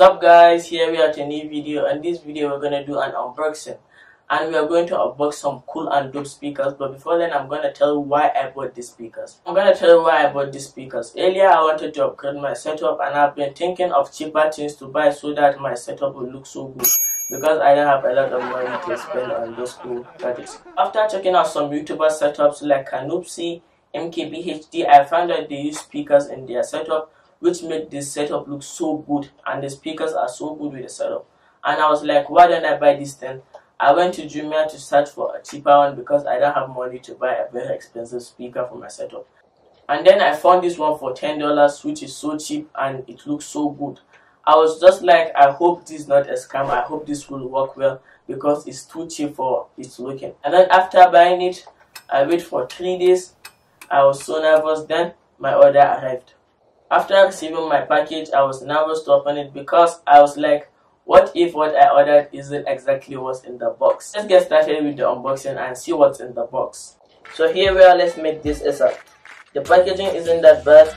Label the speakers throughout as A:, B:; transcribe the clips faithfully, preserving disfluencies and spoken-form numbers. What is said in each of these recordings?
A: Sup guys, here we are at a new video. and this video we're gonna do an unboxing and we are going to unbox some cool and dope speakers. But before then, I'm gonna tell you why I bought these speakers. I'm gonna tell you why I bought these speakers. Earlier I wanted to upgrade my setup and I've been thinking of cheaper things to buy so that my setup will look so good, because I don't have a lot of money to spend on those cool gadgets. After checking out some YouTuber setups like Canoopsy, M K B H D, I found that they use speakers in their setup which made this setup look so good, and the speakers are so good with the setup. And I was like, why don't I buy this then? I went to Jumia to search for a cheaper one because I don't have money to buy a very expensive speaker for my setup. And then I found this one for ten dollars, which is so cheap and it looks so good. I was just like, I hope this is not a scam. I hope this will work well because it's too cheap for its looking. And then after buying it, I waited for three days. I was so nervous. Then my order arrived. After receiving my package, I was nervous to open it because I was like, what if what I ordered isn't exactly what's in the box? Let's get started with the unboxing and see what's in the box. So here we are, let's make this ASAP. The packaging isn't that bad.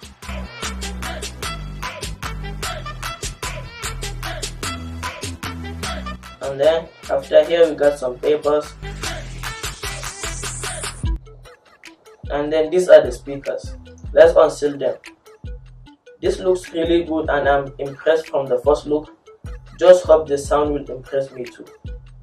A: And then after here we got some papers. And then these are the speakers. Let's unseal them. This looks really good and I'm impressed from the first look. Just hope the sound will impress me too.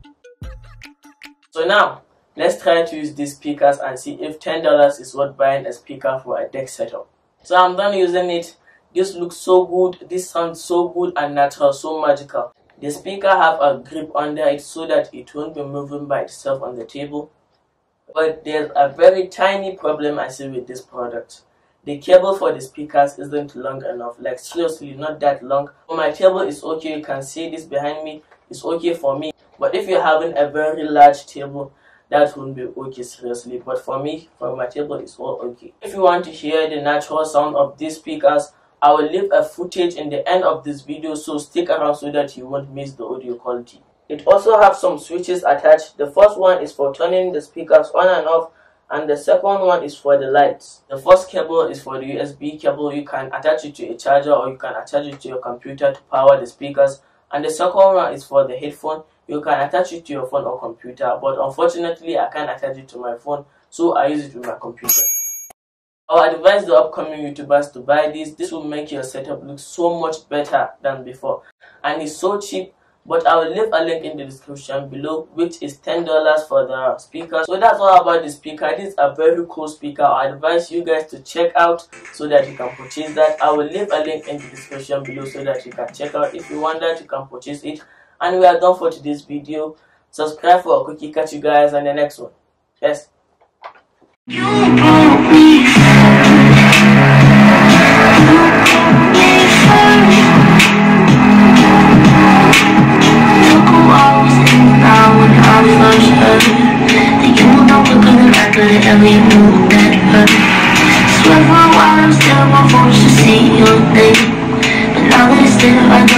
A: So now, let's try to use these speakers and see if ten dollars is worth buying a speaker for a deck setup. So I'm done using it. This looks so good. This sounds so good and natural, so magical. The speaker have a grip under it so that it won't be moving by itself on the table. But there's a very tiny problem I see with this product. The cable for the speakers isn't long enough, like seriously not that long. For my table is okay, you can see this behind me, it's okay for me. But if you're having a very large table, that won't be okay seriously. But for me, for my table, it's all okay. If you want to hear the natural sound of these speakers, I will leave a footage in the end of this video, so stick around so that you won't miss the audio quality. It also has some switches attached. The first one is for turning the speakers on and off, and the second one is for the lights. The first cable is for the U S B cable. You can attach it to a charger or you can attach it to your computer to power the speakers. And the second one is for the headphone. You can attach it to your phone or computer, but unfortunately I can't attach it to my phone, so I use it with my computer. I would advise the upcoming YouTubers to buy this. This will make your setup look so much better than before, and it's so cheap. But I will leave a link in the description below, which is ten dollars for the speaker. So that's all about the speaker. This is a very cool speaker. I advise you guys to check out so that you can purchase that. I will leave a link in the description below so that you can check out. If you want that, you can purchase it. And we are done for today's video. Subscribe for a quickie. Catch you guys on the next one. Yes. You brought me every move that hurt. Swear for a while I'm still more forced to see your name, but now that it's there I know